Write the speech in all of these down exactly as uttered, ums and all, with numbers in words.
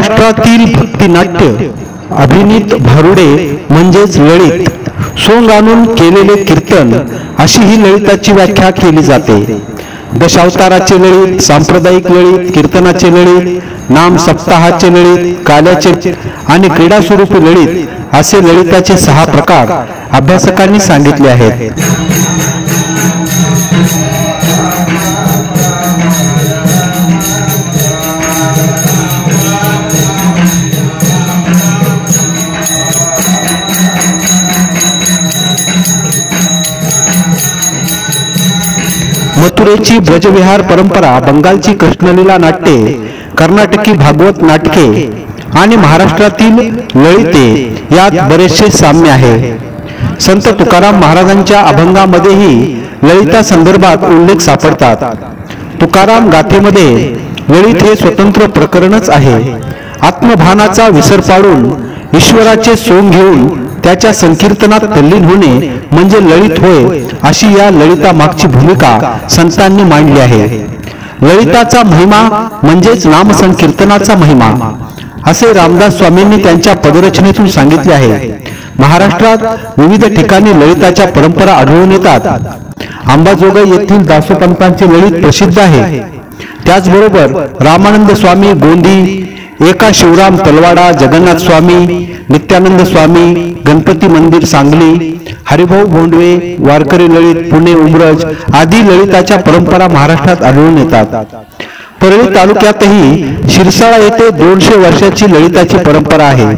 महाराष्ट्रातील भक्तिनाट्य अभिनीत भारुडे म्हणजेच ललित, सोंग आणून केलेले कीर्तन अशी ही ललिताची व्याख्या केली जाते. दशावताराचे ललित, सांप्रदायिक ललित, कीर्तनाचे ललित, नाम सप्ताहाचे ललित, काल्याचे आणि क्रीडा स्वरूपी ललित असे ललिताचे सहा प्रकार अभ्यासकांनी सांगितले आहेत. मथुरेची ब्रजविहार परंपरा, बंगालची कृष्णलीला नाट्ये, कर्नाटकी भागवत नाटके आणि महाराष्ट्रातील ललिते यात बरेचसे साम्य आहे. संत तुकाराम महाराजांच्या अभंगामध्येही ललिता संदर्भात उल्लेख सापडतात. तुकाराम गाथेमध्ये ललित हे स्वतंत्र प्रकरणच आहे. आत्मभानाचा विसर पाडून ईश्वराचे सोंग घेऊन त्याच्या संकीर्तनात तल्लीन होणे म्हणजे ललित होय, अशी या ललिता मागची भूमिका संतांनी मांडली आहे. ललिताचा महिमा म्हणजेच नाम संकीर्तनाचा महिमा असे रामदास स्वामींनी त्यांच्या पदरचनेतून सांगितले आहे. महाराष्ट्रात विविध ठिकाणी ललिताच्या परंपरा आढळून येतात. अंबाजोगाई येथील दासोपंतांचे ललित प्रसिद्ध आहे. त्याचबरोबर रामानंद स्वामी गोंदी, एका शिवराम तलवाडा, जगन्नाथ स्वामी, नित्यानंद स्वामी, गणपती मंदिर सांगली, हरिभाऊ भोंडवे, वारकरी ललित, पुणे उमरज आदी ललिताच्या परंपरा महाराष्ट्रात आढळून येतात. परळी तालुक्यातही शिरसाळा येथे दोनशे वर्षाची ललिताची परंपरा आहे.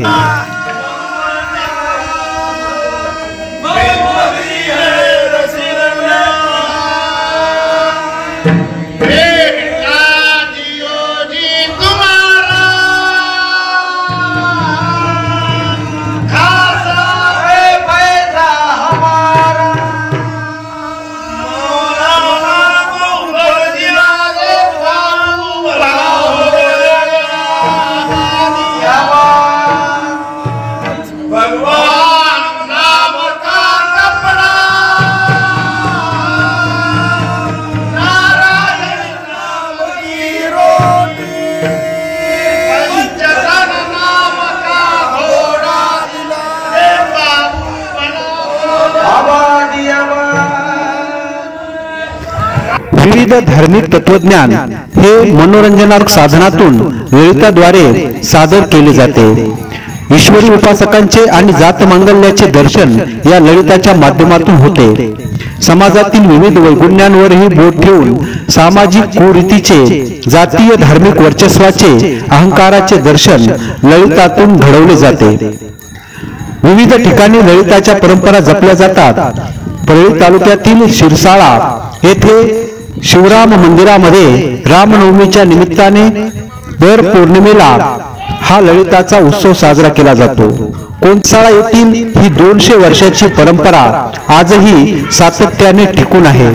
विविध धार्मिक तत्वज्ञान हे मनोरंजनात्मक साधनातून ललिताद्वारे सादर केले जाते. ईश्वरी उपासकांचे आणि जात मांगल्याचे दर्शन या ललिताच्या माध्यमातून होते. समाजातील विविध वैगुण्यांवरही बोट ठेवून सामाजिक कुरीतीचे, जातीय धार्मिक वर्चस्वाचे, अहंकाराचे दर्शन ललितातून घडवले जाते. विविध ठिकाणी ललिताच्या परंपरा जपल्या जातात. परळी तालुक्यातील शिरसाळा येथे शिवराम मंदिरामध्ये रामनवमीच्या निमित्ताने दर पौर्णिमेला हा ललिताचा उत्सव साजरा केला जातो. कोंडसाळा येथील ही दोनशे वर्षाची परंपरा आजही सातत्याने टिकून आहे.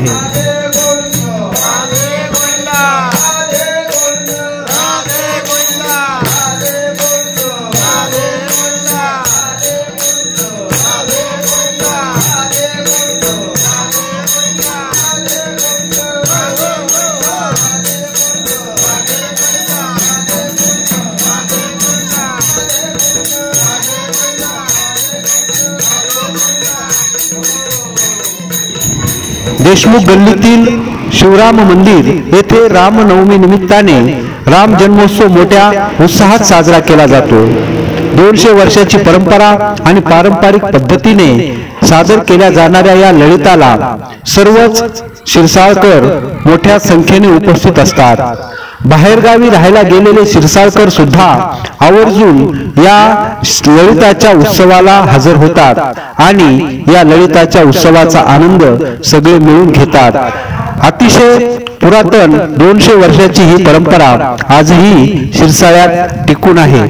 देशमुख गल्लीतील शिवराम मंदिर येथे रामनवमी निमित्ताने राम जन्मोत्सव मोठ्या उत्साहात साजरा केला जातो. दोनशे वर्षाची परंपरा आणि पारंपरिक पद्धतीने सादर केल्या जाणाऱ्या या ललिताला सर्वच शिरसाळकर मोठ्या संख्येने उपस्थित असतात. बाहेरगावी राहायला गेलेले शिरसाळकर सुद्धा आवर्जून या ललिताच्या उत्सवाला हजर होतात आणि या ललिताच्या उत्सवाचा आनंद सगळे मिळून घेतात. अतिशय पुरातन दोनशे वर्षाची ही परंपरा आजही शिरसाळ्यात टिकून आहे.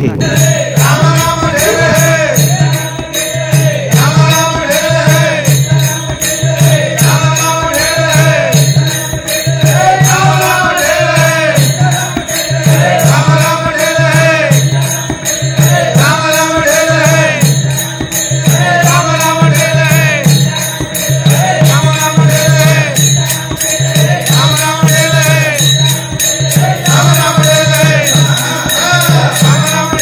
Come on.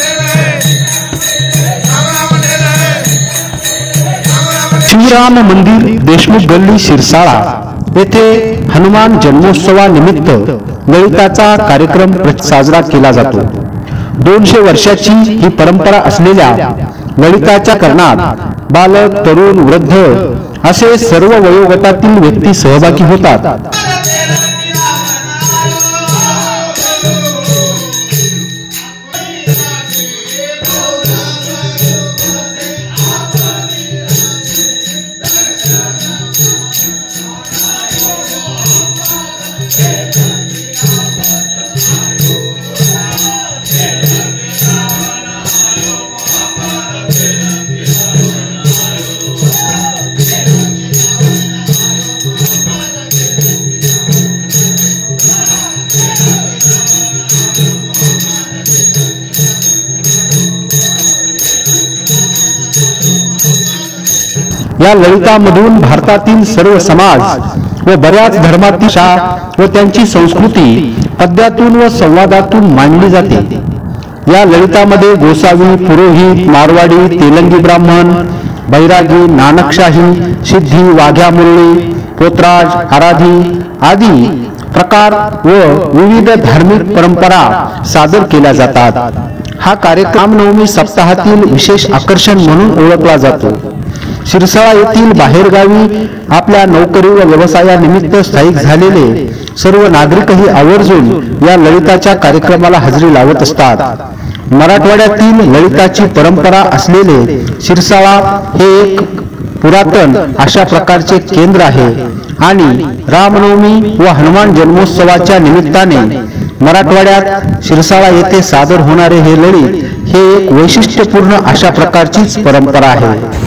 शिवराम मंदिर, देशमुख गल्ली, शिरसाळा येथे हनुमान जन्मोत्सवानिमित्त ललिताचा कार्यक्रम साजरा केला जातो. दोनशे वर्षाची ही परंपरा असलेल्या ललिताच्या करणात बालक, तरुण, वृद्ध असे सर्व वयोगटातील व्यक्ती सहभागी होतात. या ललितामधून भारतातील सर्व समाज व बऱ्याच धर्मातील व त्यांची संस्कृती पद्यातून व संवादातून मांडली जाते. या ललितामध्ये गोसावी, पुरोहित, मारवाडी, तेलंगी ब्राह्मण, बैरागी, नानकशाही, सिद्धी, वाघ्या मुरळी, पोतराज, आराधी आदी प्रकार व विविध धार्मिक परंपरा सादर केल्या जातात. हा कार्यक्रम रामनवमी सप्ताहातील विशेष आकर्षण म्हणून ओळखला जातो. शिरसाळा येथील बाहेरगावी आपल्या नोकरी व व्यवसायानिमित्त स्थायिक झालेले सर्व नागरिकही आवर्जून या ललिताच्या कार्यक्रमाला हजेरी लावत असतात. मराठवाड्यातील ललिताची परंपरा असलेले शिरसाळा हे एक पुरातन अशा प्रकारचे केंद्र आहे आणि रामनवमी व हनुमान जन्मोत्सवाच्या निमित्ताने मराठवाड्यात शिरसाळा येथे सादर होणारे हे ललित हे एक वैशिष्ट्यपूर्ण अशा प्रकारचीच परंपरा आहे.